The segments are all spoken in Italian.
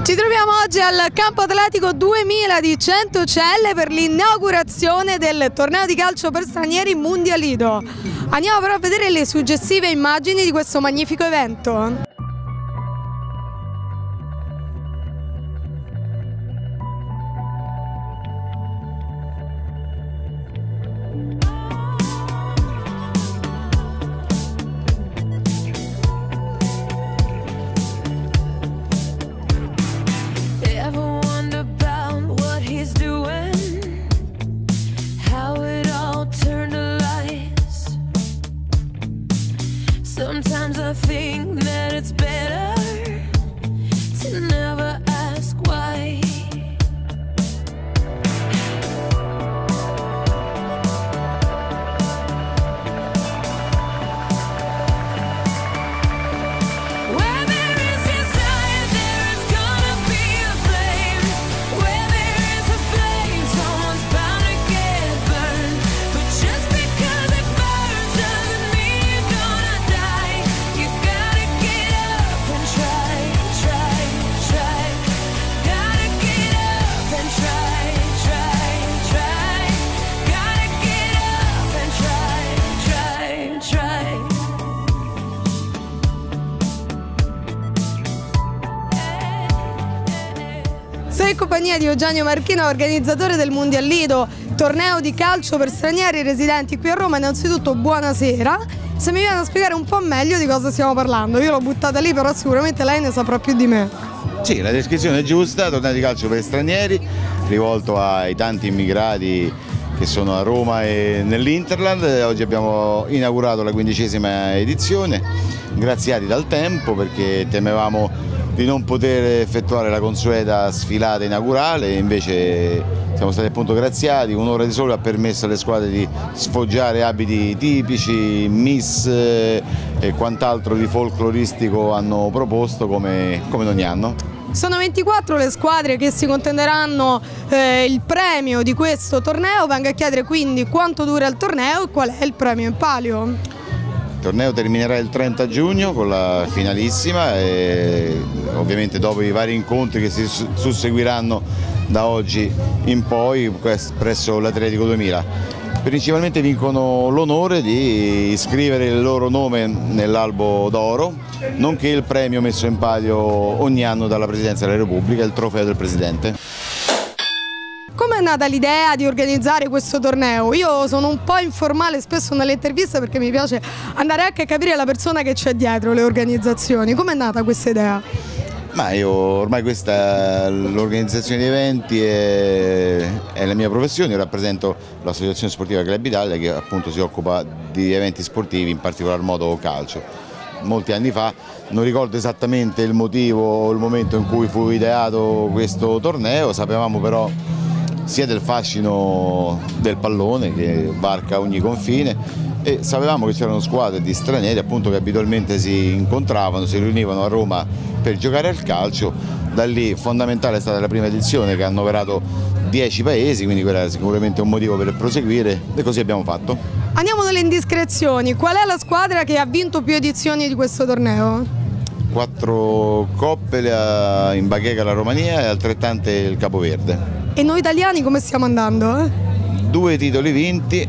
Ci troviamo oggi al Campo Atletico 2000 di Centocelle per l'inaugurazione del torneo di calcio per stranieri Mundialido. Andiamo però a vedere le suggestive immagini di questo magnifico evento. Sometimes I think that it's better to never ask why. Where there is desire, there is gonna be a flame. Where there is a flame, someone's bound to get burned. But just because it burns doesn't mean you're gonna die. You gotta get up and try, try, try. Gotta get up and try, try, try. Gotta get up and try, try, try. Sono in compagnia di Eugenio Marchino, organizzatore del Mundialido, torneo di calcio per stranieri residenti qui a Roma. Innanzitutto buonasera, se mi viene a spiegare un po' meglio di cosa stiamo parlando. Io l'ho buttata lì, però sicuramente lei ne saprà più di me. Sì, la descrizione è giusta, torneo di calcio per stranieri, rivolto ai tanti immigrati che sono a Roma e nell'Interland. Oggi abbiamo inaugurato la 15ª edizione, graziati dal tempo perché temevamo di non poter effettuare la consueta sfilata inaugurale, invece siamo stati appunto graziati. Un'ora di sole ha permesso alle squadre di sfoggiare abiti tipici, miss e quant'altro di folcloristico hanno proposto come in ogni anno. Sono 24 le squadre che si contenderanno il premio di questo torneo. Vengo a chiedere quindi quanto dura il torneo e qual è il premio in palio. Il torneo terminerà il 30 giugno con la finalissima e ovviamente dopo i vari incontri che si susseguiranno da oggi in poi presso l'Atletico 2000. Principalmente vincono l'onore di iscrivere il loro nome nell'albo d'oro, nonché il premio messo in palio ogni anno dalla Presidenza della Repubblica, il trofeo del Presidente. Come è nata l'idea di organizzare questo torneo? Io sono un po' informale spesso nelle interviste perché mi piace andare anche a capire la persona che c'è dietro le organizzazioni. Come è nata questa idea? Ma io ormai l'organizzazione di eventi è la mia professione. Io rappresento l'associazione sportiva Club Italia che appunto si occupa di eventi sportivi, in particolar modo calcio. Molti anni fa, non ricordo esattamente il motivo o il momento in cui fu ideato questo torneo, sapevamo però sia del fascino del pallone che varca ogni confine e sapevamo che c'erano squadre di stranieri appunto che abitualmente si incontravano, si riunivano a Roma per giocare al calcio. Da lì fondamentale è stata la prima edizione che ha annoverato 10 paesi, quindi quello era sicuramente un motivo per proseguire e così abbiamo fatto. Andiamo nelle indiscrezioni, qual è la squadra che ha vinto più edizioni di questo torneo? 4 coppe in bacheca la Romania e altrettante il Capoverde. E noi italiani come stiamo andando? 2 titoli vinti,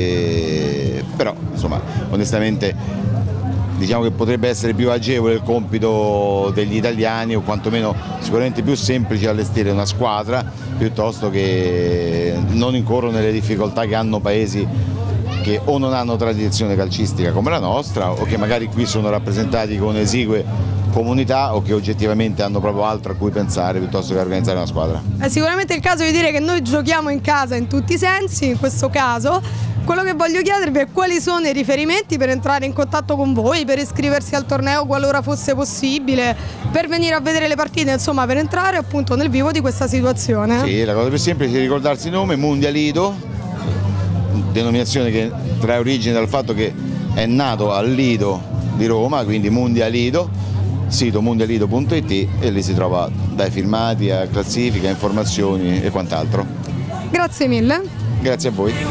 però insomma onestamente diciamo che potrebbe essere più agevole il compito degli italiani o quantomeno sicuramente più semplice allestire una squadra piuttosto che non incorrono nelle difficoltà che hanno paesi che o non hanno tradizione calcistica come la nostra o che magari qui sono rappresentati con esigue comunità o che oggettivamente hanno proprio altro a cui pensare piuttosto che organizzare una squadra. È sicuramente il caso di dire che noi giochiamo in casa in tutti i sensi, in questo caso. Quello che voglio chiedervi è quali sono i riferimenti per entrare in contatto con voi, per iscriversi al torneo qualora fosse possibile, per venire a vedere le partite, insomma per entrare appunto nel vivo di questa situazione. Sì, la cosa più semplice è ricordarsi il nome, Mundialido, denominazione che trae origine dal fatto che è nato al Lido di Roma, quindi Mundialido, sito mundialido.it e lì si trova dai filmati a classifica, informazioni e quant'altro. Grazie mille. Grazie a voi.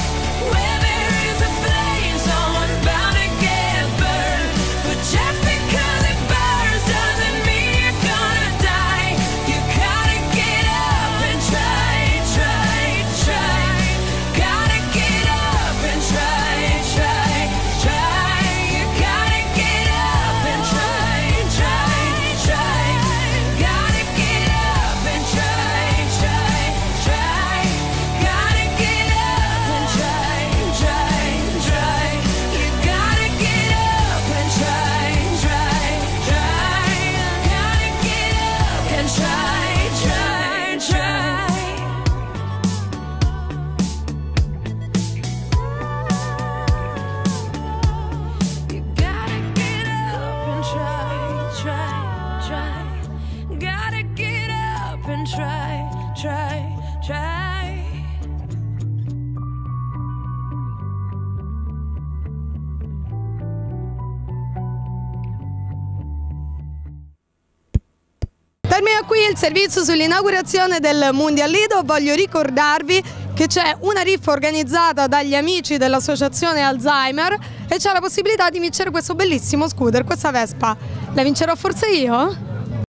Just because Termina qui il servizio sull'inaugurazione del Mondial Lido. Voglio ricordarvi che c'è una riffa organizzata dagli amici dell'associazione Alzheimer e c'è la possibilità di vincere questo bellissimo scooter, questa Vespa. La vincerò forse io?